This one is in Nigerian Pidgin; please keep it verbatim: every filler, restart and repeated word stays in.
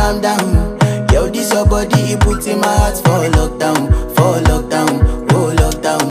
calm down. Yo, this your body, it puts in my heart for lockdown,